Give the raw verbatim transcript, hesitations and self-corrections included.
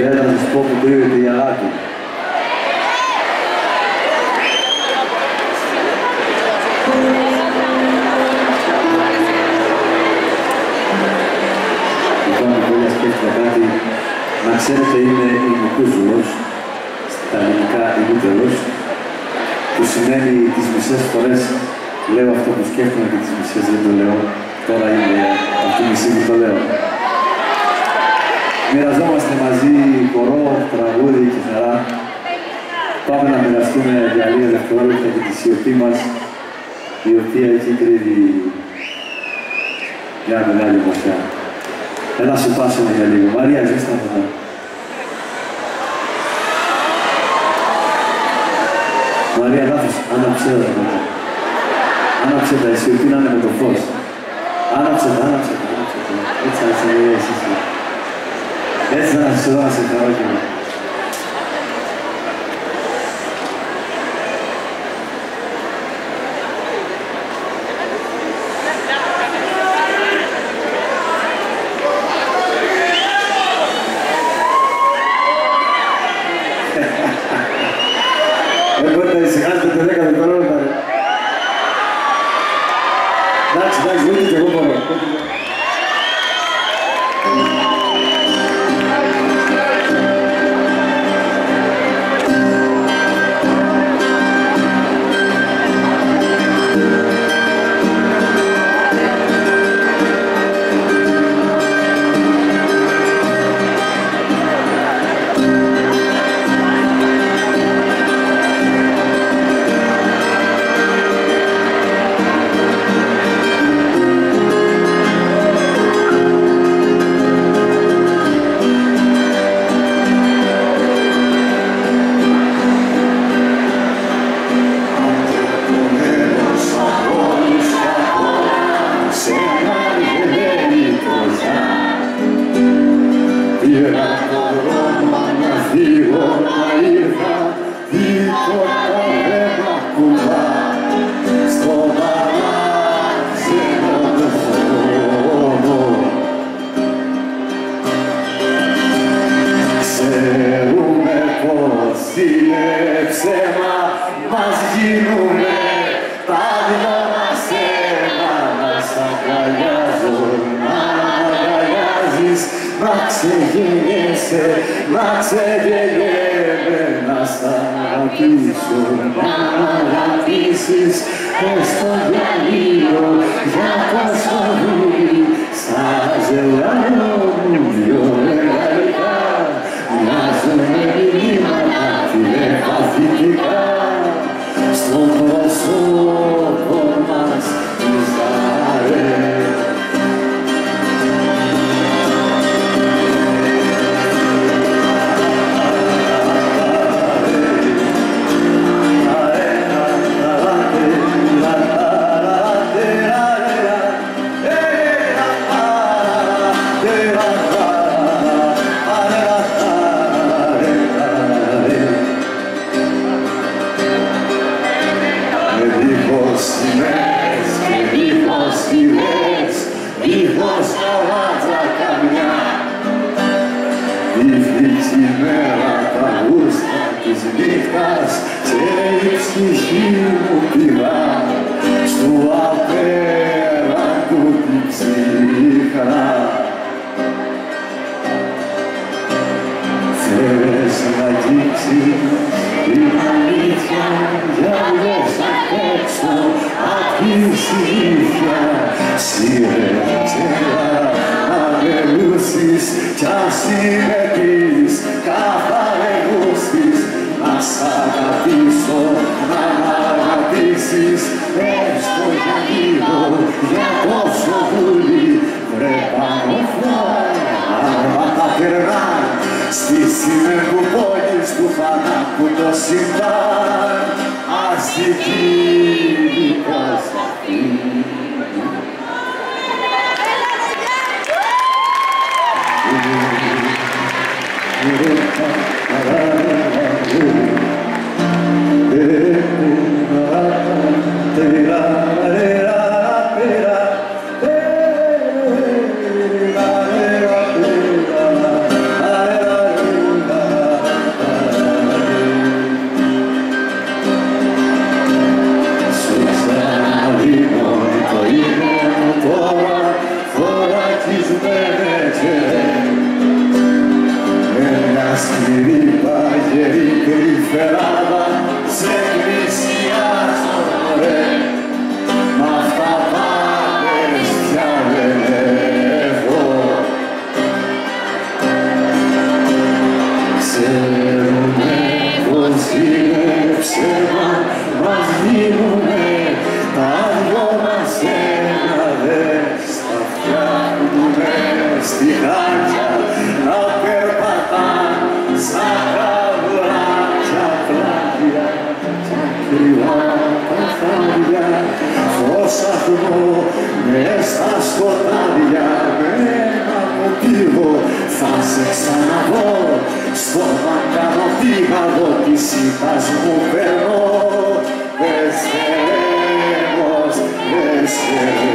Γιατί να σας πω που κρύβεται η αγάπη. Λοιπόν, πολύ σκέφτηκα κάτι. Να ξέρετε, είμαι ημικούζουλος, στα ελληνικά ημίτερος, που σημαίνει τις μισές φορές λέω αυτό που σκέφτομαι και τις μισές δεν το λέω. Τώρα είναι αυτή η μισή που το λέω. Μοιραζόμαστε μαζί χορό, τραγούδι και χαρά. Πάμε να μοιραστούμε για λίγα δευτερόλεπτα και τη σιωπή μας, η οποία έχει κρύβει μια μεγάλη μορφιά. Έλα σου πάσουμε για λίγο. Μαρία, ζήστα αυτά. Μαρία, λάθος, άναψε τα μετά. Άναψε τα, η σιωπή να είναι με το φως. Άναψε τα, άναψε τα, άναψε τα. Έτσι θα σε λέει εσύ. Έτσι θα σε δω να σε χαρώ και εγώ. Δεν μπορείτε να ησυχάσετε το δέκα δευτερόλεπτα. Εντάξει, εντάξει, μην και εγώ μπορώ. σκοτάδια με ένα μοτίβο θα σε ξαναδώ στο μακάρο τίγαδο της ήττας μου περνώ. Δες χερέμος, δες χερέμος.